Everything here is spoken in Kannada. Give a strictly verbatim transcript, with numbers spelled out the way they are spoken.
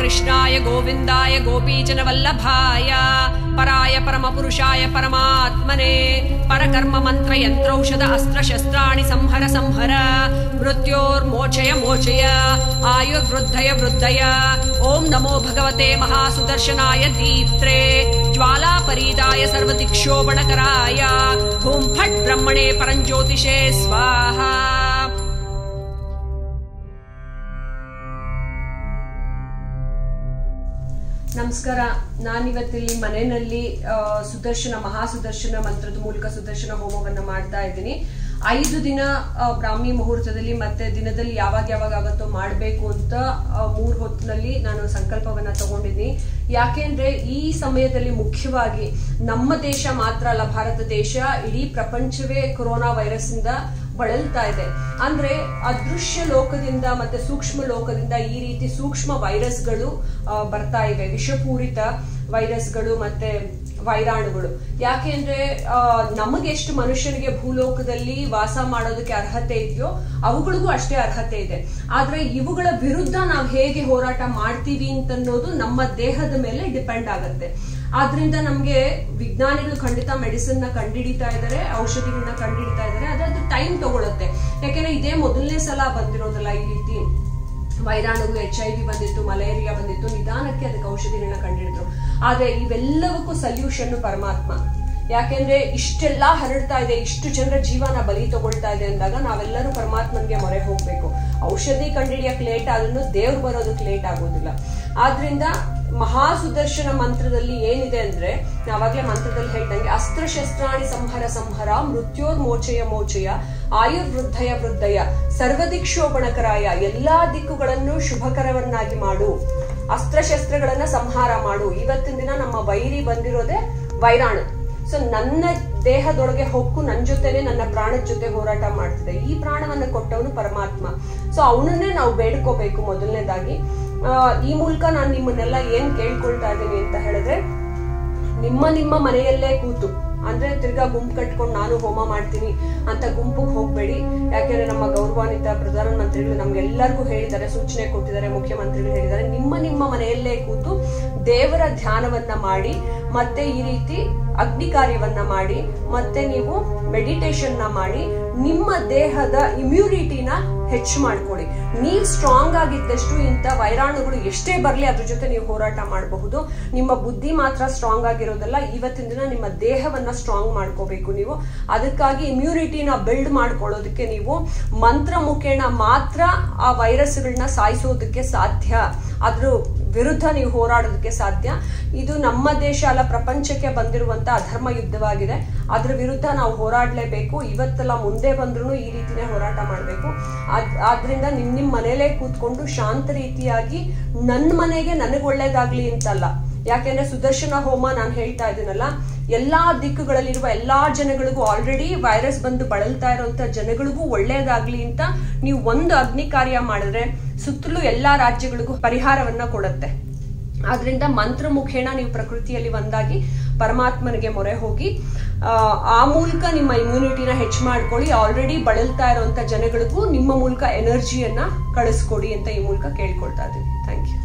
कृष्णाय गोविन्दाय गोपीजनवल्लभाय पराय परमपुरुषाय परमात्मने परकर्म मंत्र यंत्रौषध अस्त्र शस्त्राणि संहर संहर मृत्योर्मोचय मोचय आयुर्वृद्धय वृद्धय ओम नमो भगवते महासुदर्शनाय दीप्त्रे ज्वालापरीदाय सर्वदिक्षोभणकराय धूम फट् ब्रह्मणे परञ्ज्योतिषे स्वाहा। ನಮಸ್ಕಾರ. ನಾನಿವತ್ತಿಲ್ಲಿ ಮನೆಯಲ್ಲಿ ಸುದರ್ಶನ ಮಹಾಸುದರ್ಶನ ಮಂತ್ರದ ಮೂಲಕ ಸುದರ್ಶನ ಹೋಮವನ್ನ ಮಾಡ್ತಾ ಇದ್ದೀನಿ. ಐದು ದಿನ ಬ್ರಾಹ್ಮಿ ಮುಹೂರ್ತದಲ್ಲಿ ಮತ್ತೆ ದಿನದಲ್ಲಿ ಯಾವಾಗ ಯಾವಾಗ ಆಗುತ್ತೋ ಮಾಡಬೇಕು ಅಂತ ಮೂರ್ ಹೊತ್ತಿನಲ್ಲಿ ನಾನು ಸಂಕಲ್ಪವನ್ನ ತಗೊಂಡಿದ್ದೀನಿ. ಯಾಕೆಂದ್ರೆ ಈ ಸಮಯದಲ್ಲಿ ಮುಖ್ಯವಾಗಿ ನಮ್ಮ ದೇಶ ಮಾತ್ರ ಅಲ್ಲ, ಭಾರತ ದೇಶ ಇಡೀ ಪ್ರಪಂಚವೇ ಕೊರೋನಾ ವೈರಸ್ ಇಂದ ಬಳಲ್ತಾ ಇದೆ. ಅಂದ್ರೆ ಅದೃಶ್ಯ ಲೋಕದಿಂದ ಮತ್ತೆ ಸೂಕ್ಷ್ಮ ಲೋಕದಿಂದ ಈ ರೀತಿ ಸೂಕ್ಷ್ಮ ವೈರಸ್ಗಳು ಬರ್ತಾ ಇವೆ, ವಿಷಪೂರಿತ ವೈರಸ್ಗಳು ಮತ್ತೆ ವೈರಾಣುಗಳು. ಯಾಕೆಂದ್ರೆ ನಮಗೆ ಎಷ್ಟು ಮನುಷ್ಯರಿಗೆ ಭೂಲೋಕದಲ್ಲಿ ವಾಸ ಮಾಡೋದಕ್ಕೆ ಅರ್ಹತೆ ಇದೆಯೋ ಅವುಗಳಿಗೂ ಅಷ್ಟೇ ಅರ್ಹತೆ ಇದೆ. ಆದ್ರೆ ಇವುಗಳ ವಿರುದ್ಧ ನಾವು ಹೇಗೆ ಹೋರಾಟ ಮಾಡ್ತೀವಿ ಅಂತನ್ನೋದು ನಮ್ಮ ದೇಹದ ಮೇಲೆ ಡಿಪೆಂಡ್ ಆಗುತ್ತೆ. ಆದ್ರಿಂದ ನಮ್ಗೆ ವಿಜ್ಞಾನಿಗಳು ಖಂಡಿತ ಮೆಡಿಸಿನ್ ನ ಕಂಡುಹಿಡಿತಾ ಇದಾರೆ, ಔಷಧಿಗಳನ್ನ ಕಂಡುಹಿಡಿತಾ ಇದಾರೆ. ಅದ್ರದ್ದು ಟೈಮ್ ತಗೊಳುತ್ತೆ. ಯಾಕೆಂದ್ರೆ ಇದೇ ಮೊದಲನೇ ಸಲ ಬಂದಿರೋದಲ್ಲ ಈ ರೀತಿ ವೈರಾಣುಗಳು. ಎಚ್ ಐ ವಿ ಬಂದಿತ್ತು, ಮಲೇರಿಯಾ ಬಂದಿತ್ತು, ನಿಧಾನಕ್ಕೆ ಅದಕ್ಕೆ ಔಷಧಿಗಳನ್ನ ಕಂಡುಹಿಡಿದ್ರು. ಆದ್ರೆ ಇವೆಲ್ಲವಕ್ಕೂ ಸಲ್ಯೂಷನ್ ಪರಮಾತ್ಮ. ಯಾಕೆಂದ್ರೆ ಇಷ್ಟೆಲ್ಲಾ ಹರಡ್ತಾ ಇದೆ, ಇಷ್ಟು ಜನರ ಜೀವನ ಬಲಿ ತಗೊಳ್ತಾ ಇದೆ ಅಂದಾಗ ನಾವೆಲ್ಲರೂ ಪರಮಾತ್ಮನ್ಗೆ ಮೊರೆ ಹೋಗ್ಬೇಕು. ಔಷಧಿ ಕಂಡುಹಿಡಿಯಕ್ ಲೇಟ್ ಆದ್ರೂ ದೇವ್ರು ಬರೋದಕ್ಕೆ ಲೇಟ್ ಆಗೋದಿಲ್ಲ. ಆದ್ರಿಂದ ಮಹಾಸುದರ್ಶನ ಮಂತ್ರದಲ್ಲಿ ಏನಿದೆ ಅಂದ್ರೆ, ನಾವಾಗ್ಲೇ ಮಂತ್ರದಲ್ಲಿ ಹೇಳ್ದಂಗೆ ಅಸ್ತ್ರಶಸ್ತ್ರಾಣಿ ಸಂಹರ ಸಂಹರ ಮೃತ್ಯೋರ್ ಮೋಚಯ ಮೋಚಯ ಆಯುರ್ವೃದ್ಧಯ ವೃದ್ಧಯ ಸರ್ವದಿಕ್ಷೋಪಣಕರಾಯ, ಎಲ್ಲಾ ದಿಕ್ಕುಗಳನ್ನು ಶುಭಕರವನ್ನಾಗಿ ಮಾಡು, ಅಸ್ತ್ರಶಸ್ತ್ರಗಳನ್ನ ಸಂಹಾರ ಮಾಡು. ಇವತ್ತಿನ ದಿನ ನಮ್ಮ ವೈರಿ ಬಂದಿರೋದೇ ವೈರಾಣು. ಸೊ ನನ್ನ ದೇಹದೊಳಗೆ ಹೊಕ್ಕು ನನ್ನ ಜೊತೆನೆ ನನ್ನ ಪ್ರಾಣದ ಜೊತೆ ಹೋರಾಟ ಮಾಡ್ತಿದೆ. ಈ ಪ್ರಾಣವನ್ನ ಕೊಟ್ಟವನು ಪರಮಾತ್ಮ. ಸೊ ಅವನನ್ನೇ ನಾವು ಬೇಡ್ಕೋಬೇಕು ಮೊದಲನೇದಾಗಿ. ಈ ಮೂಲಕ ನಾನು ನಿಮ್ಮನ್ನೆಲ್ಲ ಏನ್ ಕೇಳ್ಕೊಳ್ತಾ ಇದ್ದೀನಿ ಅಂತ ಹೇಳಿದ್ರೆ, ನಿಮ್ಮ ನಿಮ್ಮ ಮನೆಯಲ್ಲೇ ಕೂತು, ಅಂದ್ರೆ ತಿರ್ಗಾ ಗುಂಪು ಕಟ್ಕೊಂಡು ನಾನು ಹೋಮ ಮಾಡ್ತೀನಿ ಅಂತ ಗುಂಪಿಗೆ ಹೋಗ್ಬೇಡಿ. ಯಾಕೆಂದ್ರೆ ನಮ್ಮ ಗೌರವಾನ್ವಿತ ಪ್ರಧಾನಮಂತ್ರಿಗಳು ನಮ್ಗೆಲ್ಲರಿಗೂ ಹೇಳಿದ್ದಾರೆ, ಸೂಚನೆ ಕೊಟ್ಟಿದ್ದಾರೆ, ಮುಖ್ಯಮಂತ್ರಿಗಳು ಹೇಳಿದ್ದಾರೆ, ನಿಮ್ಮ ನಿಮ್ಮ ಮನೆಯಲ್ಲೇ ಕೂತು ದೇವರ ಧ್ಯಾನವನ್ನ ಮಾಡಿ ಮತ್ತೆ ಈ ರೀತಿ ಅಗ್ನಿ ಕಾರ್ಯವನ್ನ ಮಾಡಿ ಮತ್ತೆ ನೀವು ಮೆಡಿಟೇಷನ್ ನ ಮಾಡಿ ನಿಮ್ಮ ದೇಹದ ಇಮ್ಯುನಿಟಿನ ಹೆಚ್ಚು ಮಾಡ್ಕೊಳ್ಳಿ. ನೀವ್ ಸ್ಟ್ರಾಂಗ್ ಆಗಿದ್ದಷ್ಟು ಇಂಥ ವೈರಾಣುಗಳು ಎಷ್ಟೇ ಬರ್ಲಿ ಅದ್ರ ಜೊತೆ ನೀವು ಹೋರಾಟ ಮಾಡಬಹುದು. ನಿಮ್ಮ ಬುದ್ಧಿ ಮಾತ್ರ ಸ್ಟ್ರಾಂಗ್ ಆಗಿರೋದಲ್ಲ, ಇವತ್ತಿನ ದಿನ ನಿಮ್ಮ ದೇಹವನ್ನ ಸ್ಟ್ರಾಂಗ್ ಮಾಡ್ಕೋಬೇಕು ನೀವು. ಅದಕ್ಕಾಗಿ ಇಮ್ಯುನಿಟಿನ ಬಿಲ್ಡ್ ಮಾಡ್ಕೊಳ್ಳೋದಕ್ಕೆ ನೀವು ಮಂತ್ರ ಮುಖೇನ ಮಾತ್ರ ಆ ವೈರಸ್ಗಳನ್ನ ಸಾಯಿಸೋದಕ್ಕೆ ಸಾಧ್ಯ, ಅದ್ರ ವಿರುದ್ಧ ನೀವು ಹೋರಾಡೋದಕ್ಕೆ ಸಾಧ್ಯ. ಇದು ನಮ್ಮ ದೇಶ ಅಲ್ಲ, ಪ್ರಪಂಚಕ್ಕೆ ಬಂದಿರುವಂತ ಅಧರ್ಮ ಯುದ್ಧವಾಗಿದೆ. ಅದ್ರ ವಿರುದ್ಧ ನಾವು ಹೋರಾಡ್ಲೇಬೇಕು. ಇವತ್ತೆಲ್ಲ ಮುಂದೆ ಬಂದ್ರು ಈ ರೀತಿನೇ ಹೋರಾಟ ಮಾಡ್ಬೇಕು. ಆದ್ರಿಂದ ನಿಮ್ ನಿಮ್ ಮನೇಲೆ ಕೂತ್ಕೊಂಡು ಶಾಂತ ರೀತಿಯಾಗಿ ನನ್ ಮನೆಗೆ ನನಗ್ ಒಳ್ಳೇದಾಗ್ಲಿ ಅಂತಲ್ಲ. ಯಾಕೆಂದ್ರೆ ಸುದರ್ಶನ ಹೋಮ ನಾನು ಹೇಳ್ತಾ ಇದ್ದೀನಲ್ಲ, ಎಲ್ಲಾ ದಿಕ್ಕುಗಳಲ್ಲಿರುವ ಎಲ್ಲಾ ಜನಗಳಿಗೂ, ಆಲ್ರೆಡಿ ವೈರಸ್ ಬಂದು ಬಳಲ್ತಾ ಇರುವಂತ ಜನಗಳಿಗೂ ಒಳ್ಳೇದಾಗ್ಲಿ ಅಂತ ನೀವು ಒಂದು ಅಗ್ನಿ ಕಾರ್ಯ ಮಾಡಿದ್ರೆ ಸುತ್ತಲೂ ಎಲ್ಲಾ ರಾಜ್ಯಗಳಿಗೂ ಪರಿಹಾರವನ್ನ ಕೊಡುತ್ತೆ. ಆದ್ರಿಂದ ಮಂತ್ರ ಮುಖೇನ ನೀವು ಪ್ರಕೃತಿಯಲ್ಲಿ ಒಂದಾಗಿ ಪರಮಾತ್ಮನಿಗೆ ಮೊರೆ ಹೋಗಿ ಆ ಮೂಲಕ ನಿಮ್ಮ ಇಮ್ಯುನಿಟಿನ ಹೆಚ್ಚು ಮಾಡ್ಕೊಳ್ಳಿ. ಆಲ್ರೆಡಿ ಬಳಲ್ತಾ ಇರುವಂತ ಜನಗಳಿಗೂ ನಿಮ್ಮ ಮೂಲಕ ಎನರ್ಜಿಯನ್ನ ಕಳಿಸ್ಕೊಡಿ ಅಂತ ಈ ಮೂಲಕ ಕೇಳ್ಕೊಳ್ತಾ ಇದ್ದೀನಿ. Thank you.